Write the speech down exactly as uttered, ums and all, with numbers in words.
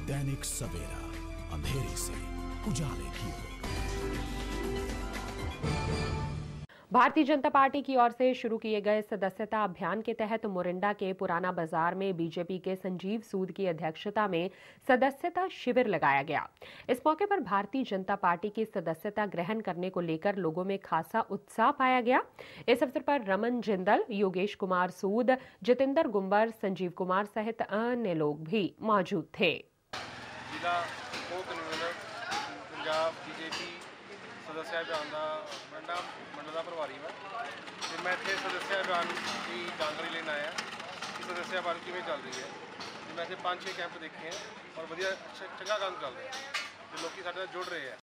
दैनिक सवेरा, अंधेरे से उजाले की ओर। भारतीय जनता पार्टी की ओर से शुरू किए गए सदस्यता अभियान के तहत मोरिंडा के पुराना बाजार में बीजेपी के संजीव सूद की अध्यक्षता में सदस्यता शिविर लगाया गया। इस मौके पर भारतीय जनता पार्टी की सदस्यता ग्रहण करने को लेकर लोगों में खासा उत्साह पाया गया। इस अवसर पर रमन जिंदल, योगेश कुमार सूद, जितेंद्र गुंबर, संजीव कुमार सहित अन्य लोग भी मौजूद थे। जिला पंजाब बीजेपी सदस्य अभियान का मंडा मंडल का प्रभारी मैं तो मैं इतने सदस्य अभियान की जानकारी लेना आया कि सदस्य अभियान किमें चल रही है। तो मैं इतने पाँच छे कैंप देखे हैं और वधिया अच्छा चंगा काम चल रहा है, तो लोग साडे नाल जुड़ रहे हैं।